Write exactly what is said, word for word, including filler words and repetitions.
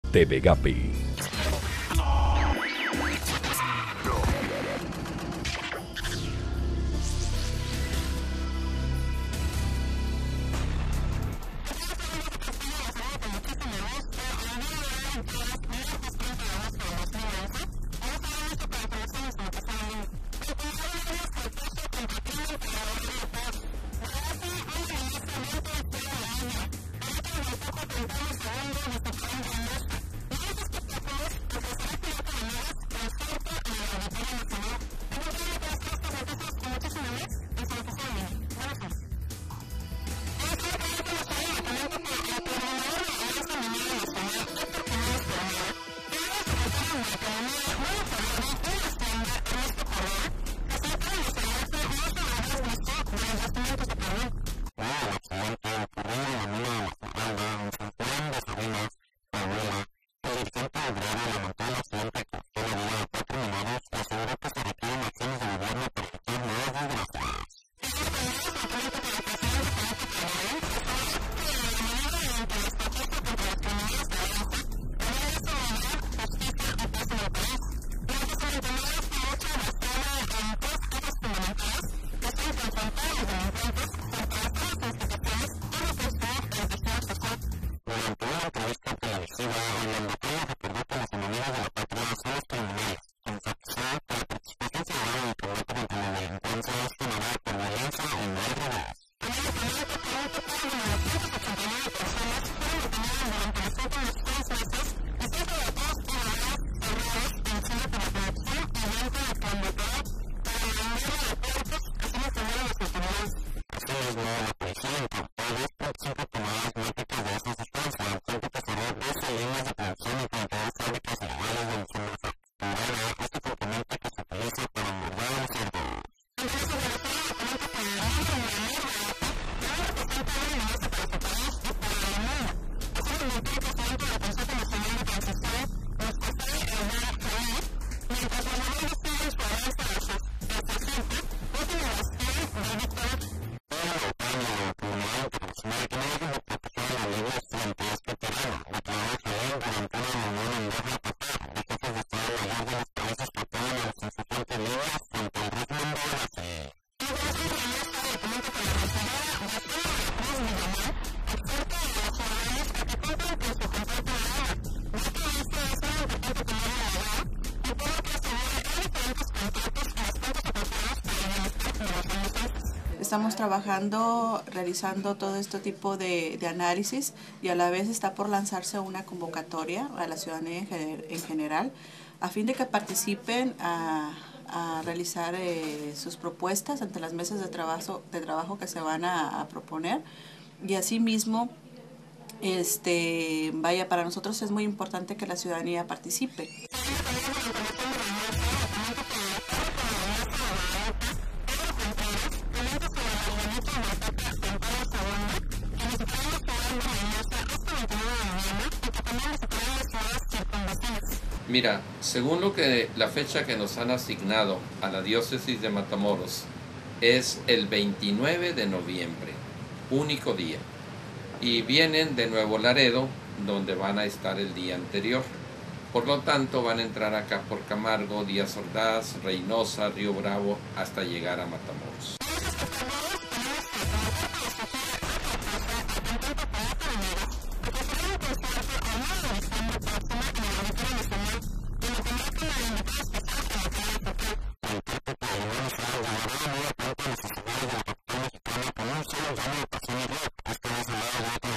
T V Gapi. Estamos trabajando, realizando todo este tipo de, de análisis y a la vez está por lanzarse una convocatoria a la ciudadanía en, gener, en general a fin de que participen a, a realizar eh, sus propuestas ante las mesas de trabajo, de trabajo que se van a, a proponer y asimismo, este, vaya, para nosotros es muy importante que la ciudadanía participe. Mira, según lo que la fecha que nos han asignado a la diócesis de Matamoros es el veintinueve de noviembre, único día. Y vienen de Nuevo Laredo, donde van a estar el día anterior. Por lo tanto, van a entrar acá por Camargo, Díaz Ordaz, Reynosa, Río Bravo, hasta llegar a Matamoros. Hasta